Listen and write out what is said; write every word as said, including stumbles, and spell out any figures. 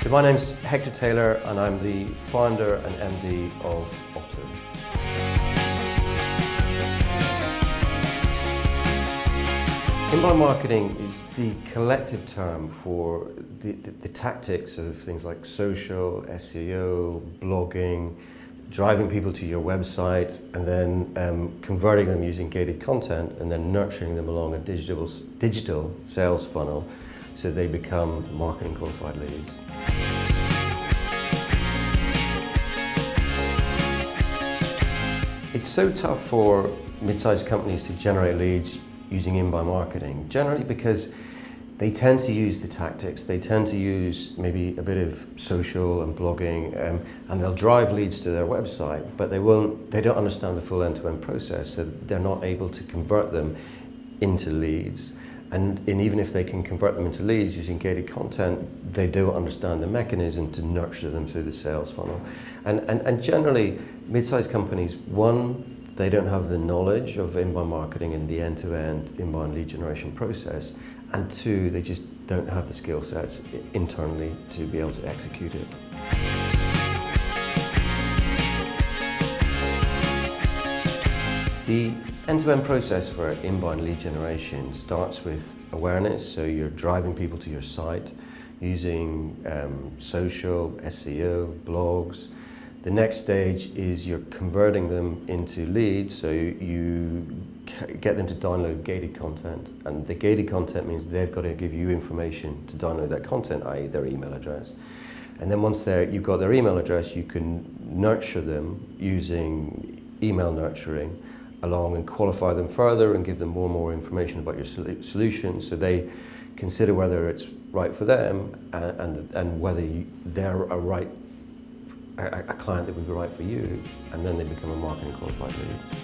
So my name's Hector Taylor and I'm the founder and M D of Otto. Inbound marketing is the collective term for the, the, the tactics of things like social, S E O, blogging, driving people to your website and then um, converting them using gated content and then nurturing them along a digital, digital sales funnel so they become marketing qualified leads. It's so tough for mid-sized companies to generate leads using inbound marketing, generally because they tend to use the tactics, they tend to use maybe a bit of social and blogging, um, and they'll drive leads to their website, but they won't, they don't understand the full end-to-end process, so they're not able to convert them into leads. And, and even if they can convert them into leads using gated content, they don't understand the mechanism to nurture them through the sales funnel. And, and, and generally, mid-sized companies, one, they don't have the knowledge of inbound marketing and the end-to-end inbound lead generation process, and two, they just don't have the skill sets internally to be able to execute it. The end-to-end process for inbound lead generation starts with awareness, so you're driving people to your site using um, social, S E O, blogs. The next stage is you're converting them into leads, so you get them to download gated content, and the gated content means they've got to give you information to download that content, that is their email address. And then once they're, you've got their email address, you can nurture them using email nurturing along and qualify them further and give them more and more information about your solution so they consider whether it's right for them and, and, and whether you, they're a right a, a client that would be right for you, and then they become a marketing qualified lead.